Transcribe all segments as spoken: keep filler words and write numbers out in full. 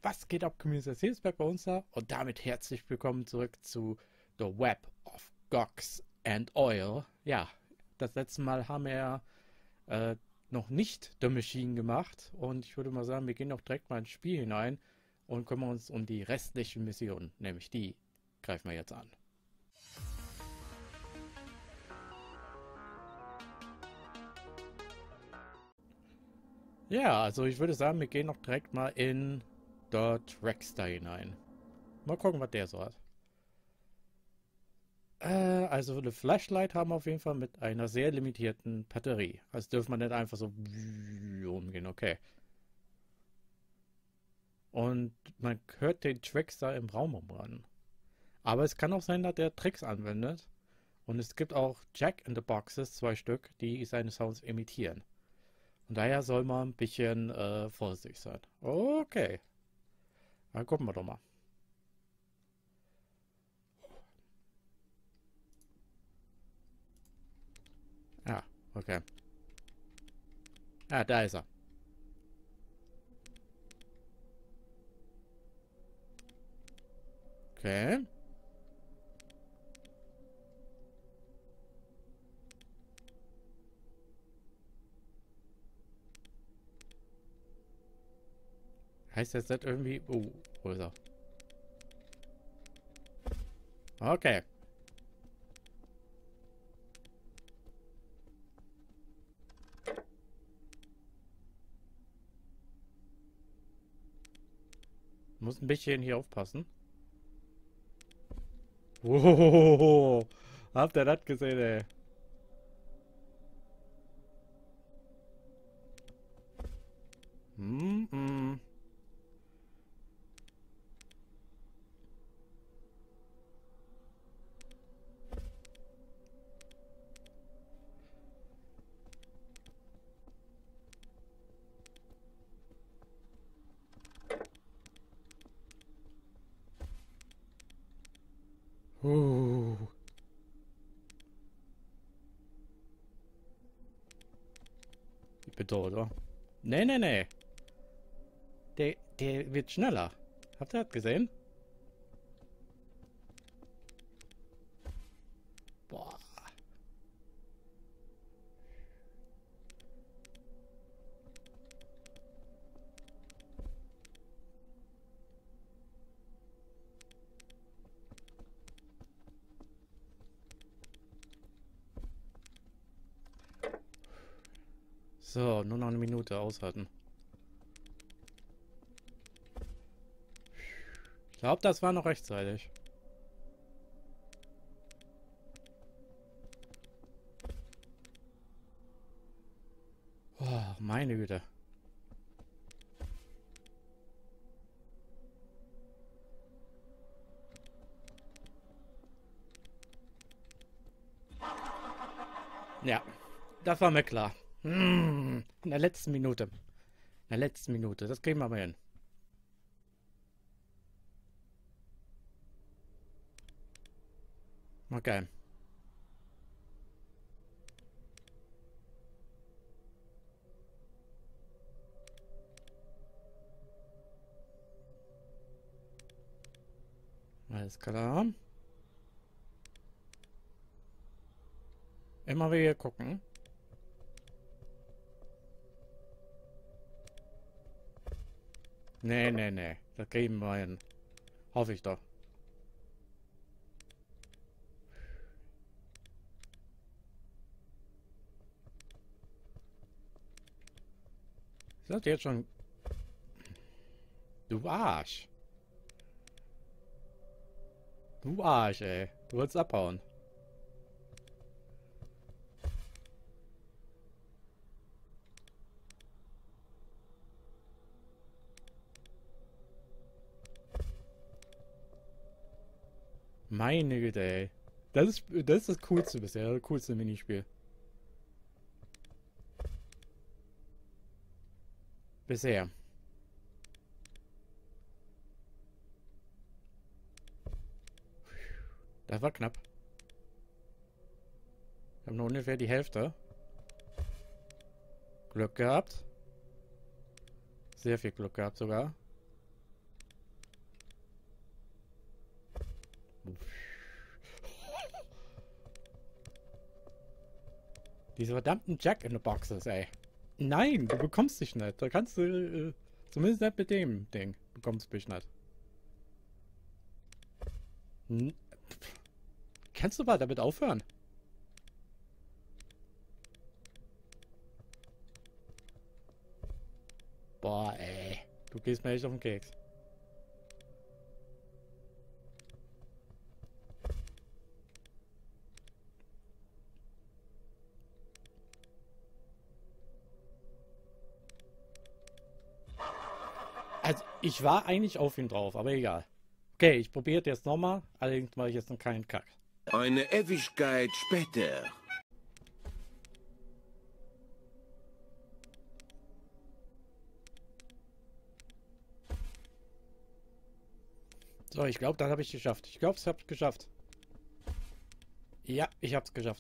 Was geht ab, Community Seelsberg bei uns da? Und damit herzlich willkommen zurück zu The Web of Gox and Oil. Ja, das letzte Mal haben wir äh, noch nicht The Machine gemacht. Und ich würde mal sagen, wir gehen auch direkt mal ins Spiel hinein und kümmern uns um die restlichen Missionen. Nämlich die greifen wir jetzt an. Ja, also ich würde sagen, wir gehen noch direkt mal in dort Rexter hinein. Mal gucken, was der so hat. Äh, also eine Flashlight haben wir auf jeden Fall mit einer sehr limitierten Batterie. Also dürfen wir nicht einfach so umgehen, okay. Und man hört den Trickster im Raum umrennen. Aber es kann auch sein, dass der Tricks anwendet. Und es gibt auch Jack in the Boxes, zwei Stück, die seine Sounds imitieren. Und daher soll man ein bisschen äh, vorsichtig sein. Okay. Dann gucken wir doch mal. Ja, okay. Ah, da ist er. Okay. Heißt das nicht irgendwie... Oh, wo ist er? Okay. Muss ein bisschen hier aufpassen. Oh, habt ihr das gesehen, ey? Mm -mm. Uh. Ich bin tot, oder? Nee, nee, nee. Der, der wird schneller. Habt ihr das gesehen? Boah. So, nur noch eine Minute aushalten. Ich glaube, das war noch rechtzeitig. Oh, meine Güte. Ja, das war mir klar. Hm, in der letzten Minute. In der letzten Minute. Das kriegen wir mal hin. Okay. Alles klar. Immer wieder gucken. Nee, nee, nee. Das kriegen wir hin. Hoffe ich doch. Ist das jetzt schon... Du Arsch. Du Arsch, ey. Du wolltest abhauen. Meine Güte, ey. Das ist, das ist das Coolste bisher. Das coolste Minispiel. Bisher. Das war knapp. Wir haben nur ungefähr die Hälfte. Glück gehabt. Sehr viel Glück gehabt sogar. Diese verdammten Jack in the Boxes, ey. Nein, du bekommst dich nicht. Da kannst du, äh, zumindest nicht mit dem Ding, bekommst du mich nicht. Hm. Kannst du mal damit aufhören? Boah, ey. Du gehst mir echt auf den Keks. Also, ich war eigentlich auf ihn drauf, aber egal. Okay, ich probiere jetzt nochmal. Allerdings mache ich jetzt noch keinen Kack. Eine Ewigkeit später. So, ich glaube, das habe ich geschafft. Ich glaube, es habe ich geschafft. Ja, ich habe es geschafft.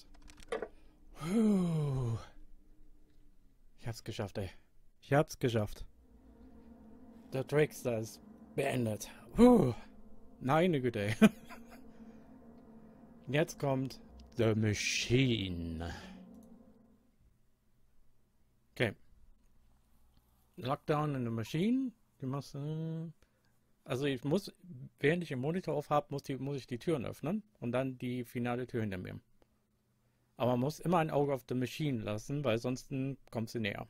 Puh. Ich habe es geschafft, ey. Ich habe es geschafft. Der Trickster ist beendet. Puh. Meine Güte, ey. Jetzt kommt The Machine. Okay. Lockdown in the Machine. Die muss, äh, also ich muss, während ich den Monitor auf habe, muss, die, muss ich die Türen öffnen und dann die finale Tür hinter mir. Aber man muss immer ein Auge auf The Machine lassen, weil sonst kommt sie näher.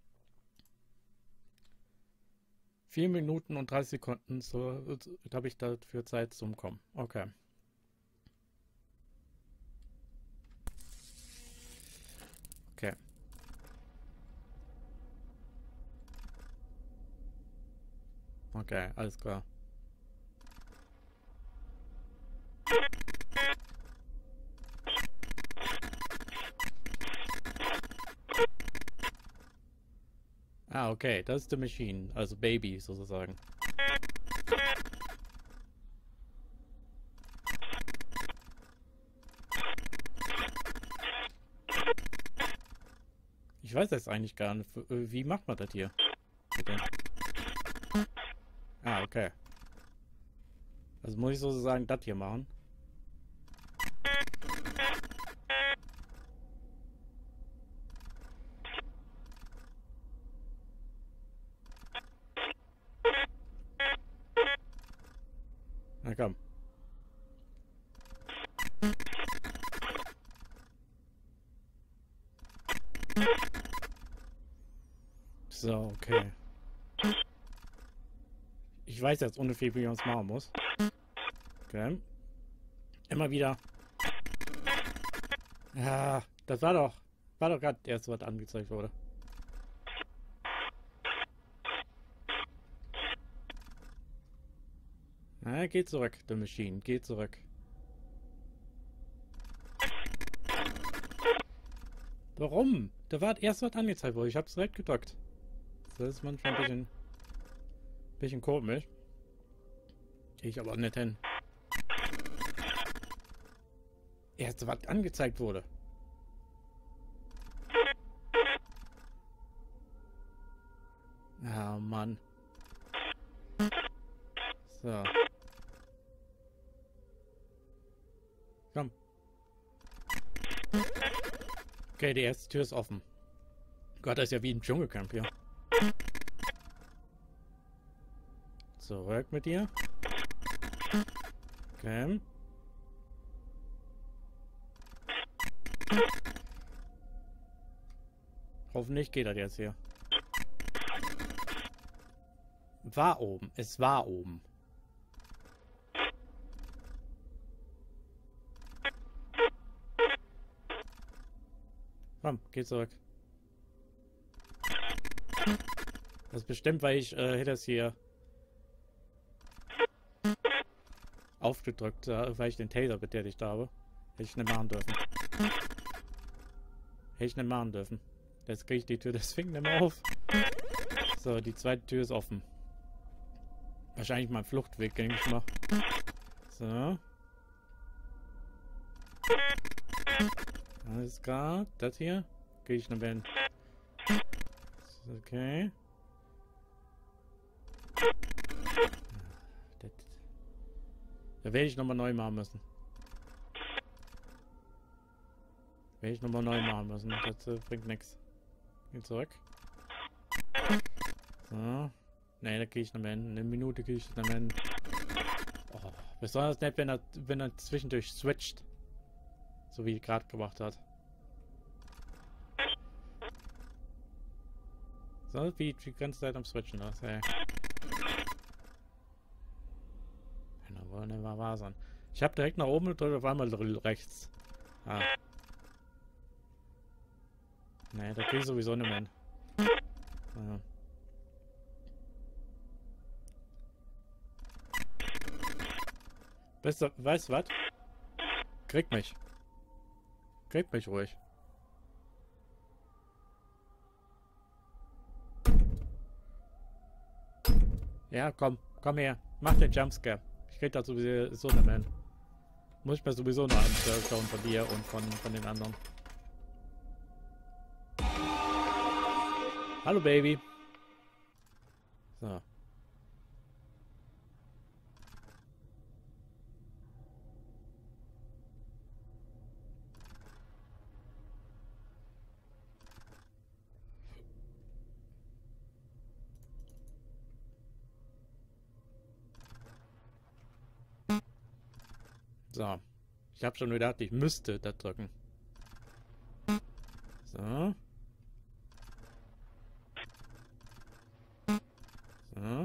Vier Minuten und dreißig Sekunden, so, so habe ich dafür Zeit zum Kommen. Okay. Okay. Okay, alles klar. Ah, okay, das ist The Machine, also Baby sozusagen. Ich weiß das eigentlich gar nicht. Wie macht man das hier? Bitte. Ah, okay. Also muss ich sozusagen das hier machen. Na komm. So, okay. Ich weiß jetzt ungefähr, wie man es machen muss. Okay. Immer wieder. Ja, das war doch, war doch gerade erst, was angezeigt wurde. Na, geht zurück, The Machine, geht zurück. Warum? Da war erst was angezeigt wurde. Ich hab's direkt gedrückt. Das ist manchmal ein bisschen, bisschen komisch. Gehe ich aber nicht hin. Erst was angezeigt wurde. Ah, Mann. So. Komm. Okay, die erste Tür ist offen. Gott, das ist ja wie ein Dschungelcamp hier. Zurück mit dir. Okay. Hoffentlich geht das jetzt hier. War oben. Es war oben. Komm, geh zurück. Das ist bestimmt, weil ich äh, hätte es hier aufgedrückt, äh, weil ich den Taser betätigt habe. Hätte ich nicht machen dürfen. Hätte ich nicht machen dürfen. Jetzt kriege ich die Tür deswegen nicht mehr auf. So, die zweite Tür ist offen. Wahrscheinlich mein Fluchtweg, denke ich mal. So. Alles klar. Das hier. Gehe ich nicht mehr hin. Okay. Das. Da werde ich nochmal neu machen müssen. Will ich nochmal neu machen müssen. Das äh, bringt nichts. Geh zurück. So. Ne, da gehe ich noch mehr hin. Eine Minute gehe ich noch mehr hin. Oh, besonders nett, wenn er, wenn er zwischendurch switcht. So wie er gerade gemacht hat. So, wie die ganze Zeit am Switchen ist, ey. Kann wohl nicht mal wahr sein. Ich habe direkt nach oben gedrückt, auf einmal rechts. Ah. Ne, da gehe ich sowieso nicht mehr hin. Ah. Weißt du, weißt du was? Krieg mich. Krieg mich ruhig. Ja, komm. Komm her. Mach den Jumpscare. Ich krieg da sowieso so nicht mehr hin. Muss ich mir sowieso noch anschauen von dir und von, von den anderen. Hallo, Baby. So. So. Ich habe schon gedacht, ich müsste da drücken. So. So.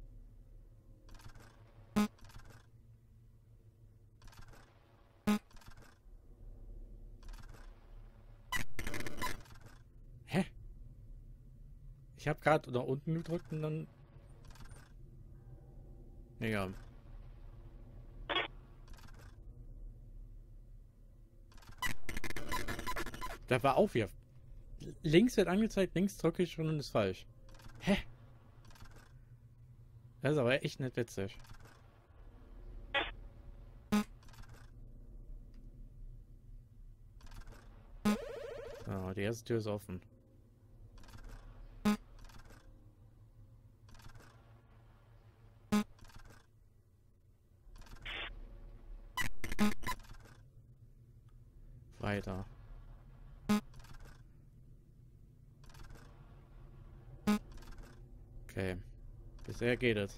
Hä? Ich habe gerade nach unten gedrückt und dann... Ja. Da war auch wieder. Links wird angezeigt, links drücke ich schon und ist falsch. Hä? Das ist aber echt nicht witzig. So, die erste Tür ist offen. Weiter. Okay. Bisher geht es.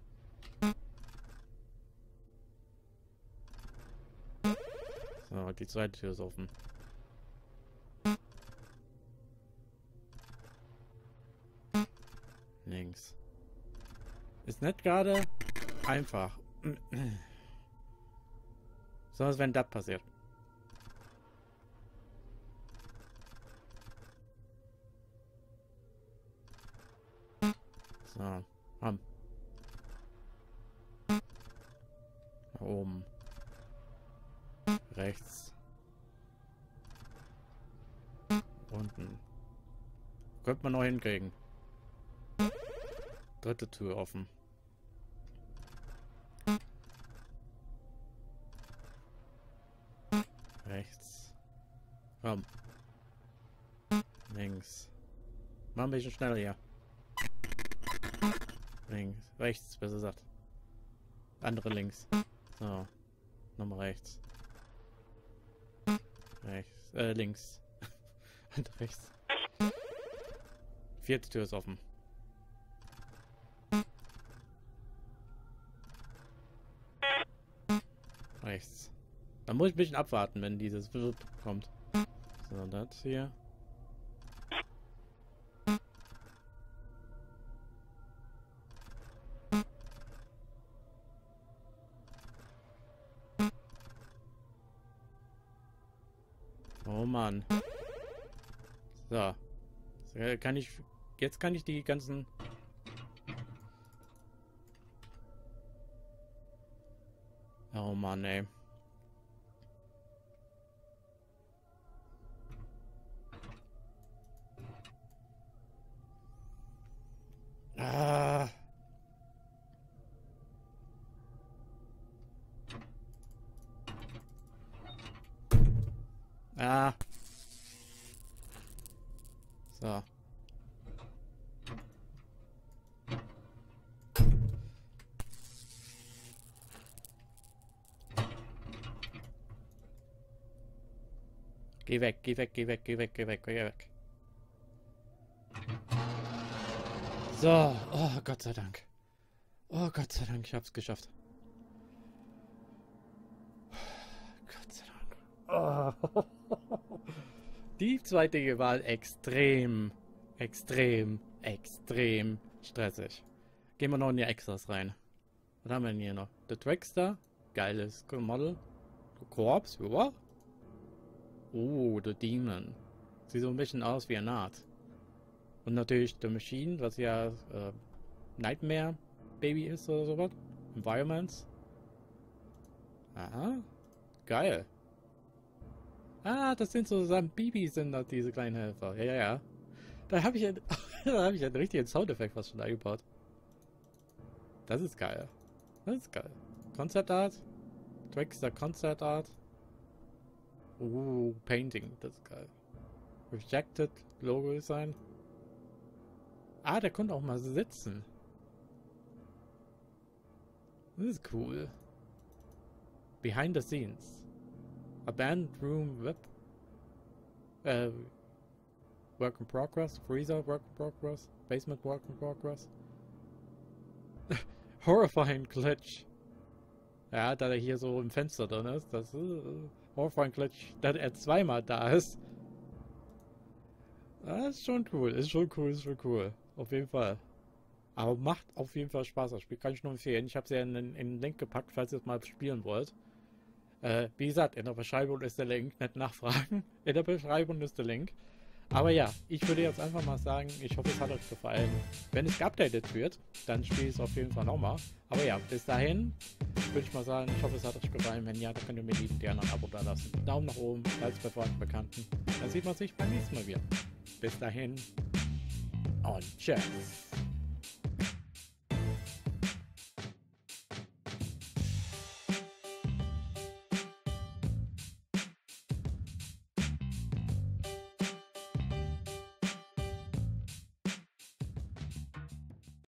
So, die zweite Tür ist offen. Links. Ist nicht gerade einfach. Besonders wenn das passiert. So, ham. Nach oben. Rechts. Unten. Könnte man noch hinkriegen. Dritte Tür offen. Rechts. Komm. Links. Mach ein bisschen schneller hier. Links. Rechts, besser gesagt. Andere links. So. Nochmal rechts. Rechts. Äh, links. Und rechts. Vierte Tür ist offen. Rechts. Dann muss ich ein bisschen abwarten, wenn dieses Wirt kommt. So, das hier. Oh Mann. So. So, kann ich... Jetzt kann ich die ganzen... Oh Mann, ey. Ah. Ah. So. Geh weg, geh weg, geh weg, geh weg, geh weg, geh weg. So, oh Gott sei Dank. Oh Gott sei Dank, ich hab's geschafft. Gott sei Dank. Oh. Die zwei Dinge waren extrem, extrem, extrem stressig. Gehen wir noch in die Extras rein. Was haben wir denn hier noch? The Trickster. Geiles Model. The Corpse, ja. Oh, The Demon. Sieht so ein bisschen aus wie ein Art. Und natürlich The Machine, was ja äh, Nightmare Baby ist oder sowas. Environments. Aha. Geil. Ah, das sind so Babys, sind das diese kleinen Helfer. Ja, ja, ja. Da habe ich, ein, da hab ich einen richtigen Soundeffekt fast schon eingebaut. Das ist geil. Das ist geil. Concept Art. Trickster Concept Art. Uh, Painting. Das ist geil. Rejected Logo Design. Ah, der konnte auch mal sitzen. Das ist cool. Behind the Scenes. Abandoned Room Web. Äh, Work in Progress. Freezer Work in Progress. Basement Work in Progress. Horrifying Glitch. Ja, da er hier so im Fenster drin ist. Das ist uh, Horrifying Glitch, dass er zweimal da ist. Das ist schon cool. Ist schon cool, ist schon cool. Auf jeden Fall. Aber macht auf jeden Fall Spaß. Das Spiel kann ich nur empfehlen. Ich habe es ja in, in den Link gepackt, falls ihr es mal spielen wollt. Äh, wie gesagt, in der Beschreibung ist der Link. Nicht nachfragen. In der Beschreibung ist der Link. Aber ja, ich würde jetzt einfach mal sagen, ich hoffe, es hat euch gefallen. Wenn es geupdatet wird, dann spiele ich es auf jeden Fall nochmal. Aber ja, bis dahin würde ich mal sagen, ich hoffe, es hat euch gefallen. Wenn ja, dann könnt ihr mir lieben gerne ein Abo da lassen. Daumen nach oben, falls bei Freunden, Bekannten. Dann sieht man sich beim nächsten Mal wieder. Bis dahin und tschüss.